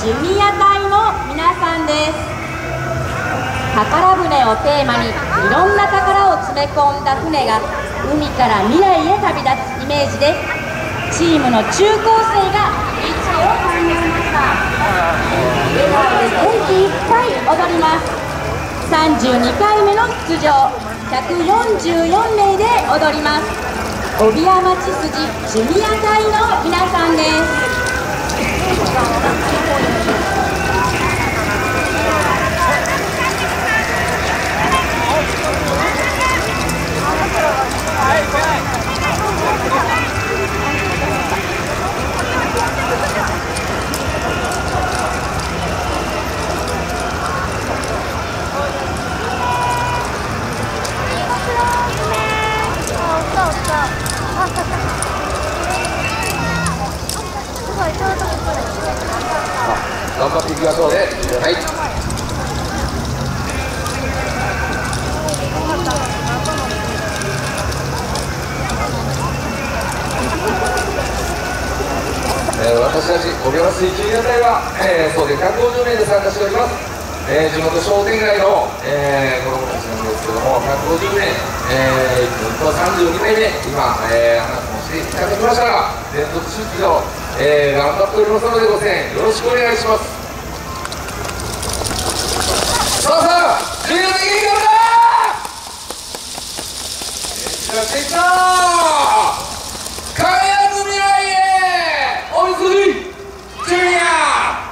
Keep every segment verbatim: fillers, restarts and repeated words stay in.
ジュニア隊の皆さんです。宝船をテーマにいろんな宝を詰め込んだ船が海から未来へ旅立つイメージで、チームの中高生が振り付けを考えました。笑顔で元気いっぱい踊ります。さんじゅうにかいめの出場、ひゃくよんじゅうよんめいで踊ります。帯山千筋ジュニア隊の皆さんです。 頑張っていきましょうね。はい。えー、私たち帯山水中野隊は、えー、総勢ひゃくごじゅうめいで参加しております。えー、地元商店街の、えー、子どもたちなんですけども、ひゃくごじゅうめい、えー、ずっとさんじゅうにめいめ、今、えー、話もしていただきましたが、連続出場、えー、頑張っておりますので、ご声援よろしくお願いします。さあさあ、ジュニア的に頑張れ！いらっしゃいったー！輝く未来へ！おみすぎジュニア！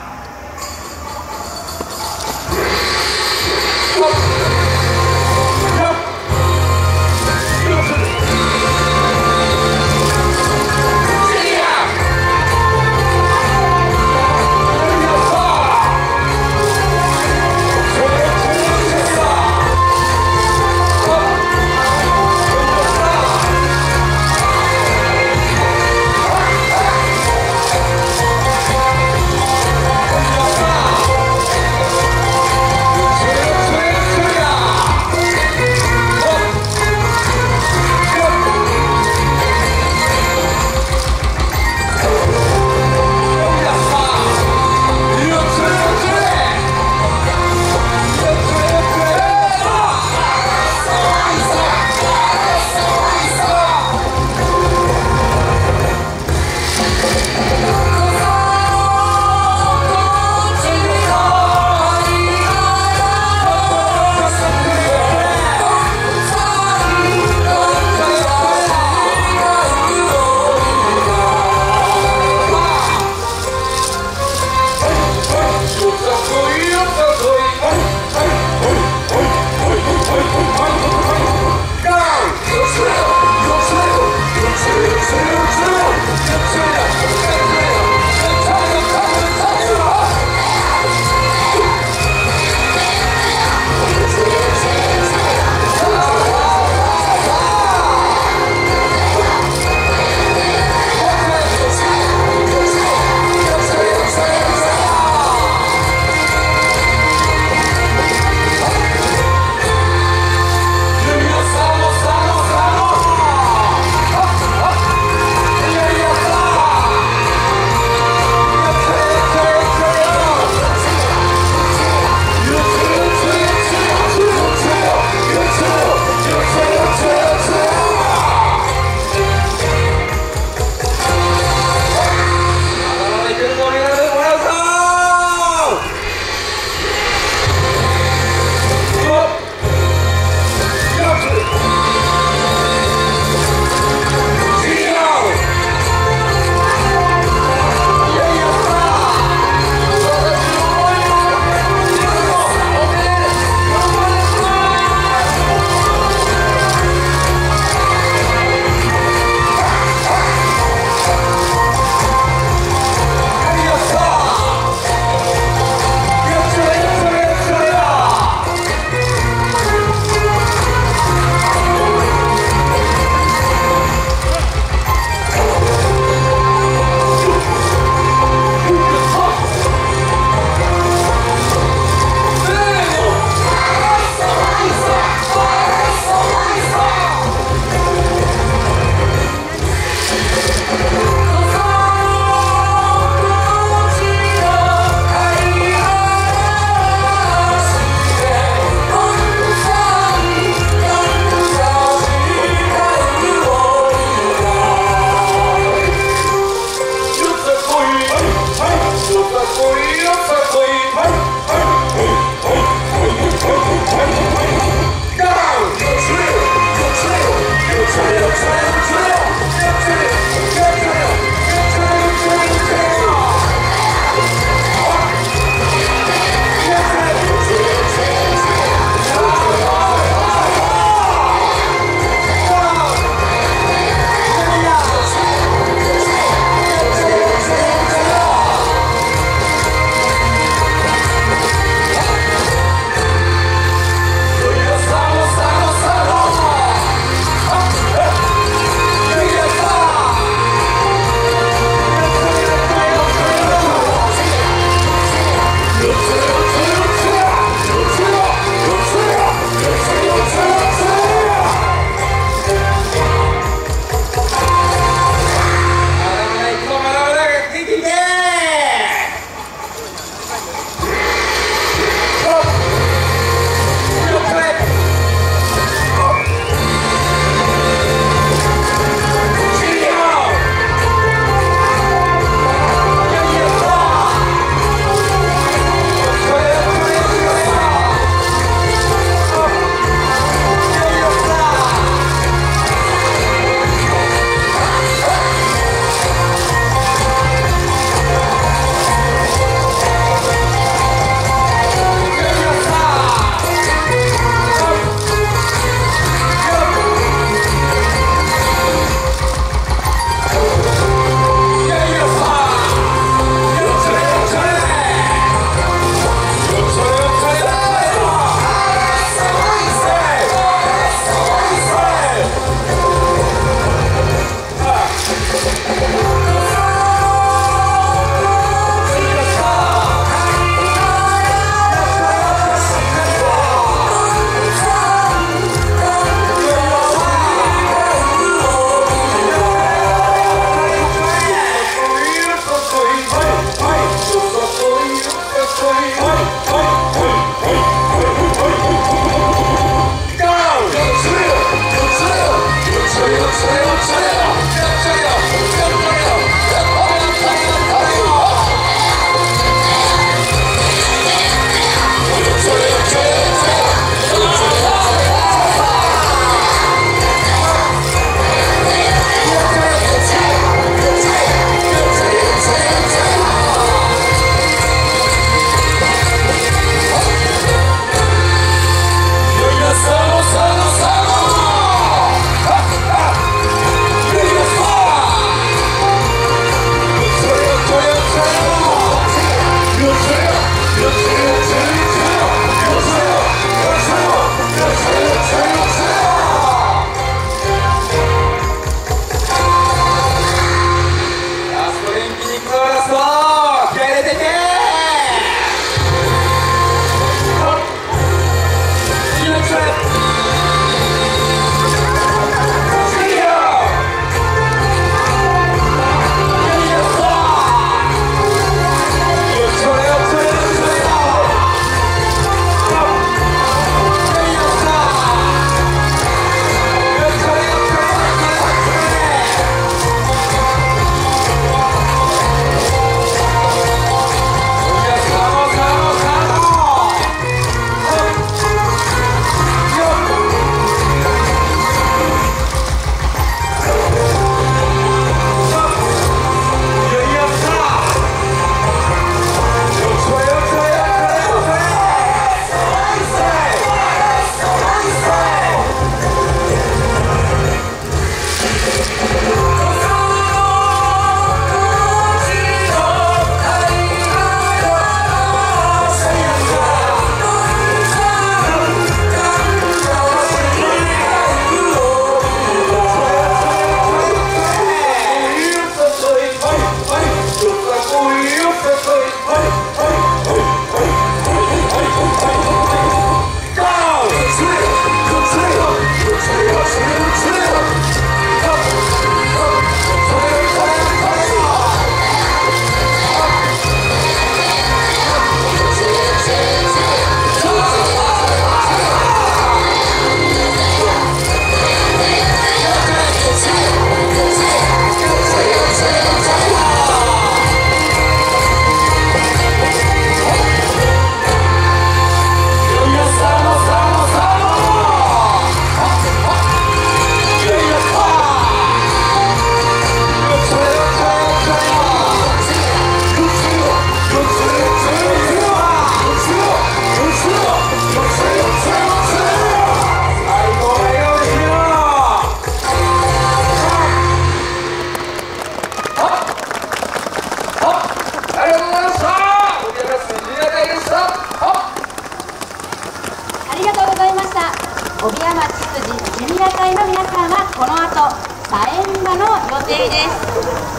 皆さんはこの後、サエンバの予定です。